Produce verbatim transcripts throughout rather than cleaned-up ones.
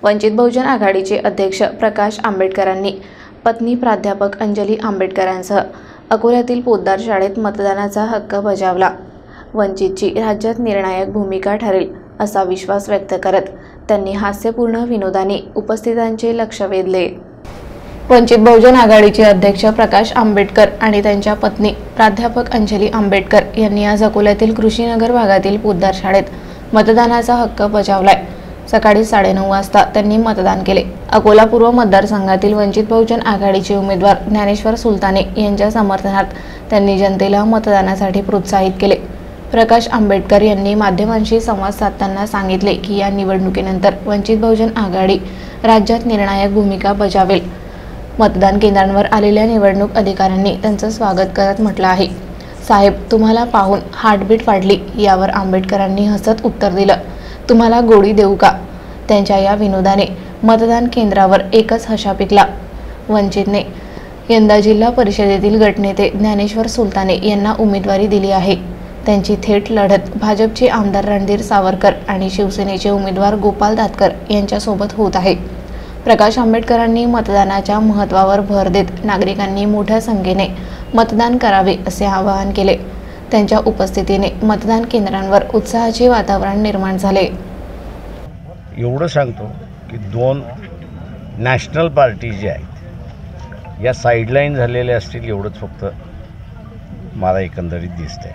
वंचित बहुजन आघाडीचे अध्यक्ष प्रकाश आंबेडकरांनी पत्नी प्राध्यापक अंजली आंबेडकरांसह अकोल्यातील पोद्दार शाळेत मतदानाचा हक्क बजावला। वंचितची राज्यात निर्णायक भूमिका ठरेल असा विश्वास व्यक्त करत त्यांनी हास्यपूर्ण विनोदाने उपस्थितांचे लक्ष वेधले। वंचित बहुजन आघाडीचे अध्यक्ष प्रकाश आंबेडकर आणि त्यांच्या पत्नी प्राध्यापक अंजली आंबेडकर यांनी आज अकोल्यातील कृषीनगर भागातील पोद्दार शाळेत मतदानाचा हक्क बजावलाय। सकाळी साडेनऊ वाजता त्यांनी मतदान केले। अकोला पूर्व मतदारसंघातील वंचित बहुजन आघाडीचे उमेदवार ज्ञानेश्वर सुलताने यांच्या समर्थनात त्यांनी जनतेला मतदानासाठी प्रोत्साहित केले। प्रकाश आंबेडकर यांनी माध्यमांशी संवाद साधताना सांगितले की या निवडणुकीनंतर वंचित बहुजन आघाडी राज्यात निर्णायक भूमिका बजावेल। मतदान केंद्रांवर आलेल्या निवडणूक अधिकाऱ्यांनी त्यांचं स्वागत करत म्हटलं आहे, साहेब तुम्हाला पाहून हार्टबीट वाढली। यावर आंबेडकरांनी हसत उत्तर दिलं, तुम्हाला गोळी देऊ का? त्यांच्या या विनोदाने मतदान केंद्रावर एकच हशा पिकला। वंचितने यंदा जिल्हा परिषदेतील गटनेते ज्ञानेश्वर सुलताने यांना उमेदवारी दिली आहे। त्यांची थेट लढत भाजपचे आमदार रणधीर सावरकर आणि शिवसेनेचे उमेदवार गोपाल दातकर यांच्यासोबत होत आहे। प्रकाश आंबेडकरांनी मतदानाच्या महत्त्वावर भर देत नागरिकांनी मोठ्या संख्येने मतदान करावे असे आवाहन केले। त्यांच्या उपस्थितीने मतदान केंद्रांवर उत्साहाचे वातावरण निर्माण झाले। एवढं सांगतो की दोन नॅशनल पार्टी जे आहेत या साईडलाईन झालेल्या असतील एवढंच फक्त मला एकंदरीत दिसतंय।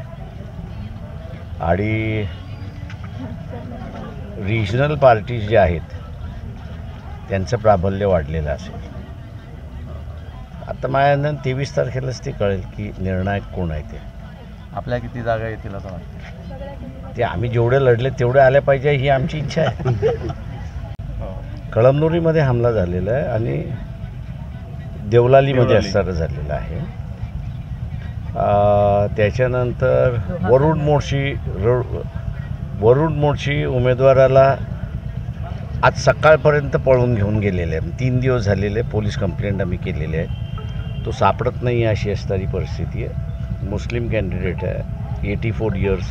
आणि रिजनल पार्टीज जे आहेत त्यांचं प्राबल्य वाढलेलं असेल। आता माझ्या तेवीस तारखेलाच ते कळेल की निर्णायक कोण आहे ते। आपल्या किती जागा येतील असं वाटतं? ते आम्ही जेवढे लढले तेवढे आले पाहिजे ही आमची इच्छा आहे। कळमनुरीमध्ये हमला झालेला आहे आणि देवलालीमध्ये असताना झालेला आहे। त्याच्यानंतर वरुड मोर्शी वरुड मोर्शी उमेदवाराला आज सकाळपर्यंत पळून घेऊन गेलेले आहे। तीन दिवस झालेले पोलीस कंप्लेंट आम्ही केलेले आहे, तो सापडत नाही अशी असणारी परिस्थिती आहे। मुस्लिम कॅन्डिडेट आहे, एटी फोर इयर्स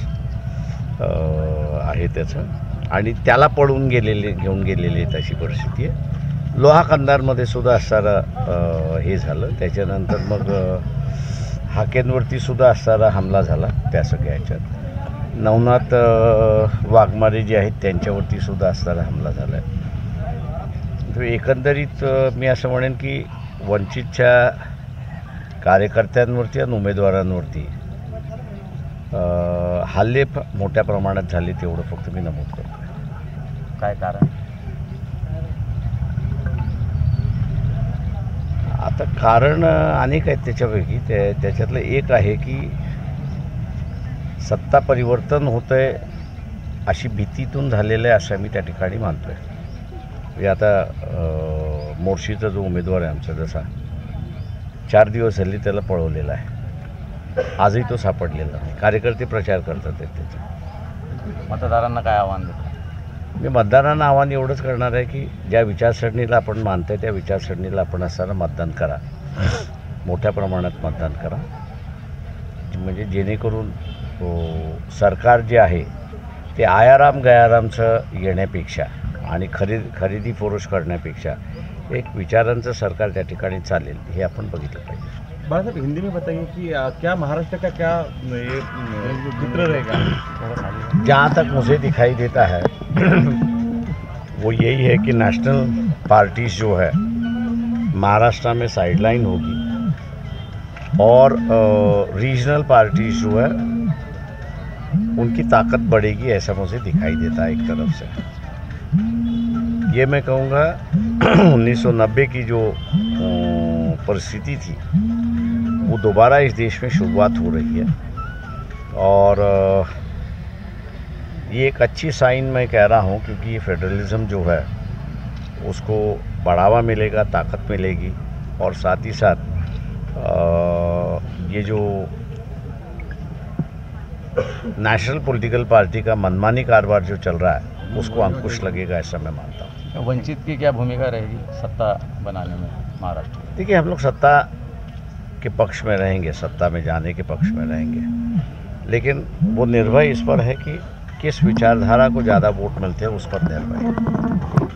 आहे त्याचं आणि त्याला पळून गेलेले घेऊन गेलेले आहेत अशी परिस्थिती आहे। लोहा कंधारमध्ये सुद्धा असणारा हे झालं। त्याच्यानंतर मग हाकेंवरती सुद्धा असणारा हमला झाला त्या सगळ्या ह्याच्यात। नवनाथ वाघमारे जे आहेत त्यांच्यावरती सुद्धा असणारा हमला झाला आहे। तर एकंदरीत मी असं म्हणेन की वंचितच्या कार्यकर्त्यांवरती आणि उमेदवारांवरती हल्ले मोठ्या प्रमाणात झाले तेवढं फक्त मी नमूद करतो। काय कारण? आता कारण अनेक आहेत त्याच्यापैकी। त्या त्याच्यातलं एक आहे की सत्ता परिवर्तन होतंय अशी भीतीतून झालेलं आहे असं मी त्या ठिकाणी मानतो आहे। म्हणजे आता मोर्शीचा जो उमेदवार आहे आमचा, जसा चार दिवस झाले त्याला पळवलेला आहे, आजही तो सापडलेला नाही। कार्यकर्ते प्रचार करतात त्याचे। मतदारांना काय आव्हान देतो? मी मतदारांना आव्हान एवढंच करणार आहे की ज्या विचारसरणीला आपण मानतोय त्या विचारसरणीला आपण असताना मतदान करा, मोठ्या प्रमाणात मतदान करा। म्हणजे जेणेकरून सरकार जे आहे ते आयाराम गयारामचं येण्यापेक्षा आणि खरेदी खरेदी फरोश करण्यापेक्षा एक विचारांचं सरकार त्या ठिकाणी चालेल हे आपण बघितलं पाहिजे। बाळा साहब, हिंदी में बताइए कि क्या महाराष्ट्र का क्या ये चित्र रहेगा? जहाँ तक मुझे दिखाई देता है वो यही है कि नेशनल पार्टीज जो है महाराष्ट्र में साइडलाइन होगी और रीजनल पार्टीज जो है उनकी ताकत बढ़ेगी, ऐसा मुझे दिखाई देता है एक तरफ से। ये मैं कहूँगा उन्नीस सौ नब्बे की जो परिस्थिति थी वो दोबारा इस देश में शुरुआत हो रही है और ये एक अच्छी साइन मैं कह रहा हूँ क्योंकि ये फेडरलिज्म जो है उसको बढ़ावा मिलेगा, ताकत मिलेगी और साथ ही साथ ये जो नेशनल पॉलिटिकल पार्टी का मनमानी कारोबार जो चल रहा है उसको अंकुश लगेगा ऐसा मैं मानता हूँ। वंचित की क्या भूमिका रहेगी सत्ता बनाने में महाराष्ट्र? देखिए, हम लोग सत्ता के पक्ष में रहेंगे, सत्ता में जाने के पक्ष में रहेंगे, लेकिन वो निर्भय इस पर है कि किस विचारधारा को ज़्यादा वोट मिलते हैं उस पर निर्भय है।